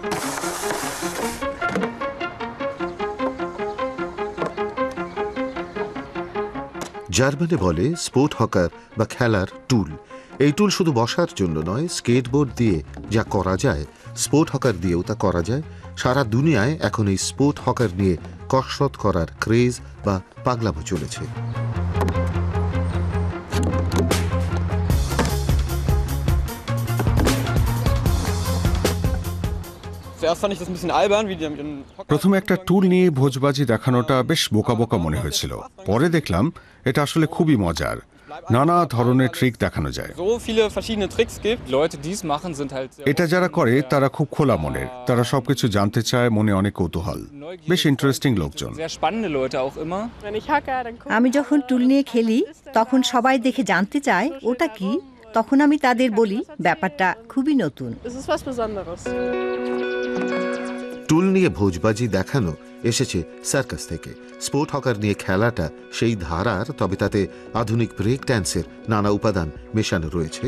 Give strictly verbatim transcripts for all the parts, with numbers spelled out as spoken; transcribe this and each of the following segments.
জার্মানে বলে sport hawker বা খেলার টুল। এই টুল শুধু বসার জন্য নয়, স্কেটবোর্ড দিয়ে যা করা যায় স্পোর্ট হকার দিয়েও তা করা যায়। সারা দুনিয়ায় এখন এই স্পোর্ট হকার নিয়ে কসরত করার ক্রেজ বা পাগলামো চলেছে। প্রথমে একটা টুল নিয়ে ভোজবাজি দেখানোটা বেশ বোকা বোকা মনে হয়েছিল, পরে দেখলাম এটা আসলে খুবই মজার। নানা ধরনের ট্রিক দেখানো যায়। এটা যারা করে তারা খুব খোলা মনের, তারা সবকিছু জানতে চায়, মনে অনেক কৌতূহল। বেশ ইন্টারেস্টিং লোকজন। আমি যখন টুল নিয়ে খেলি তখন সবাই দেখে জানতে চায় ওটা কি। তখন আমি তাদের বলি ব্যাপারটা খুবই নতুন। টুল নিয়ে ভোজবাজি দেখানো এসেছে সার্কাস থেকে। স্পোর্ট হকার নিয়ে খেলাটা সেই ধারার, তবে তাতে আধুনিক ব্রেক ড্যান্সের নানা উপাদান মেশানো রয়েছে।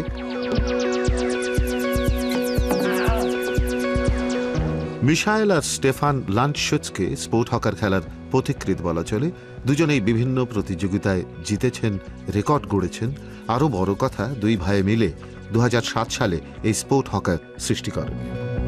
মিশায়েল আর স্টেফান লান্ডশুটজকে স্পোর্ট হকার খেলার পথিকৃৎ বলা চলে। দুজনেই বিভিন্ন প্রতিযোগিতায় জিতেছেন, রেকর্ড গড়েছেন। আরও বড় কথা, দুই ভাই মিলে দু হাজার সাত সালে এই স্পোর্ট হকার সৃষ্টি করেন।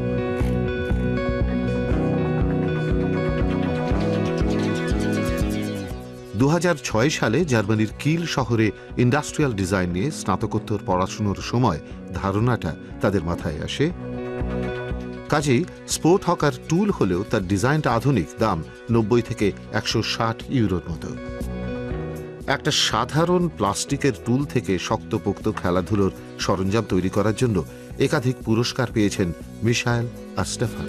দু হাজার ছয় সালে জার্মানির কিল শহরে ইন্ডাস্ট্রিয়াল ডিজাইন নিয়ে স্নাতকোত্তর পড়াশুনোর সময় ধারণাটা তাদের মাথায় আসে। কাজেই স্পোর্ট হকার টুল হলেও তার ডিজাইনটা আধুনিক, দাম নব্বই থেকে একশো ষাট ইউরোর মতো। একটা সাধারণ প্লাস্টিকের টুল থেকে শক্তপোক্ত খেলাধুলোর সরঞ্জাম তৈরি করার জন্য একাধিক পুরস্কার পেয়েছেন মিশায়েল আর স্টেফান।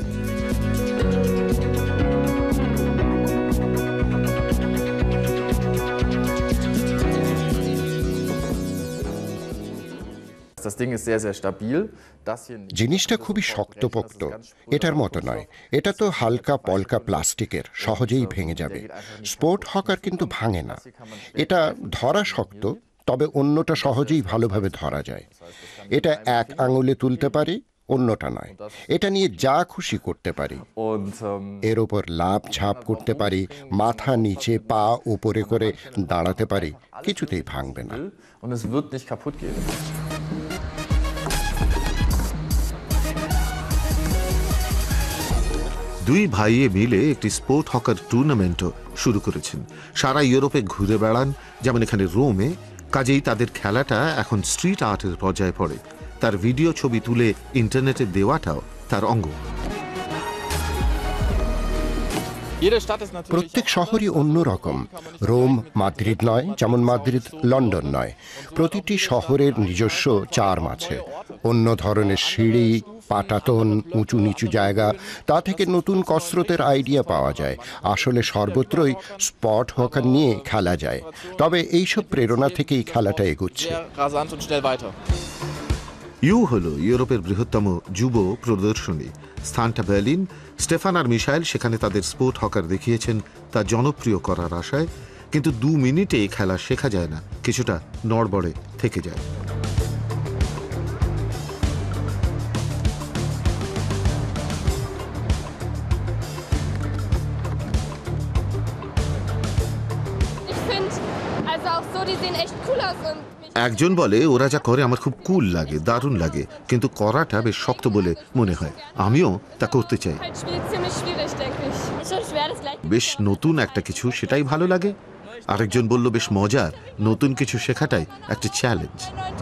জিনিসটা খুবই শক্তপোক্ত, এটার মতো নয়। এটা তো হালকা পলকা প্লাস্টিকের, সহজেই ভেঙে যাবে। স্পোর্ট হকার কিন্তু ভাঙে না। এটা ধরা শক্ত, তবে অন্যটা সহজেই ভালোভাবে ধরা যায়। এটা এক আঙুলে তুলতে পারি, অন্যটা নয়। এটা নিয়ে যা খুশি করতে পারি। এর ওপর লাফ ঝাঁপ করতে পারি, মাথা নিচে পা উপরে করে দাঁড়াতে পারি, কিছুতেই ভাঙবে না। দুই ভাইয়ে মিলে একটি স্পোর্ট হকার টুর্নামেন্টও শুরু করেছেন। সারা ইউরোপে ঘুরে বেড়ান, যেমন এখানে রোমে। কাজেই তাদের খেলাটা এখন স্ট্রিট আর্টের পর্যায়ে পড়ে। তার ভিডিও ছবি তুলে ইন্টারনেটে দেওয়াটাও তার অঙ্গ। প্রত্যেক শহরই অন্যরকম। রোম মাদ্রিদ নয়, যেমন মাদ্রিদ লন্ডন নয়। প্রতিটি শহরের নিজস্ব চার্ম আছে। অন্য ধরনের সিঁড়ি, পাটাতন, উঁচু নিচু জায়গা, তা থেকে নতুন কসরতের আইডিয়া পাওয়া যায়। আসলে সর্বত্রই স্পট হকার নিয়ে খেলা যায়, তবে এইসব প্রেরণা থেকেই খেলাটা এগুচ্ছে। ইউ হল ইউরোপের বৃহত্তম যুব প্রদর্শনী। স্থানটা বার্লিন। স্টেফান আর মিশায়েল সেখানে তাদের স্পোর্ট হকার দেখিয়েছেন তা জনপ্রিয় করার আশায়। কিন্তু দু মিনিটে খেলা শেখা যায় না, কিছুটা নড়বড়ে থেকে যায়। একজন বলে ওরা যা করে আমার খুব কুল লাগে, দারুণ লাগে, কিন্তু করাটা বেশ শক্ত বলে মনে হয়। আমিও তা করতে চাই। বেশ নতুন একটা কিছু, সেটাই ভালো লাগে। আরেকজন বলল বেশ মজার, নতুন কিছু শেখাটাই একটা চ্যালেঞ্জ।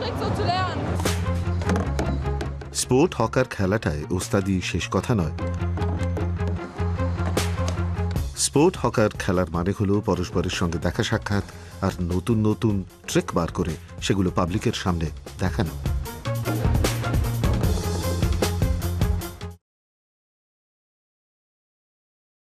স্পোর্ট হকার খেলাটায় ওস্তাদি শেষ কথা নয়। স্পোর্ট হকার খেলার মানে হলো পরস্পরের সঙ্গে দেখা সাক্ষাৎ আর নতুন নতুন ট্রিক বার করে সেগুলো পাবলিকের সামনে দেখানো।